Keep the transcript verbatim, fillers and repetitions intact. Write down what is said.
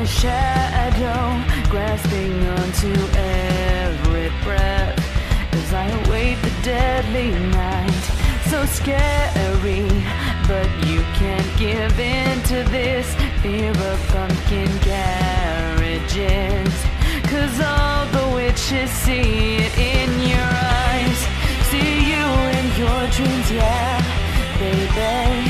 shadow, grasping onto every breath as I await the deadly night. So scary, but you can't give in to this fear of pumpkin carriages, 'cause all the witches see it in your eyes. See you in your dreams, yeah, baby.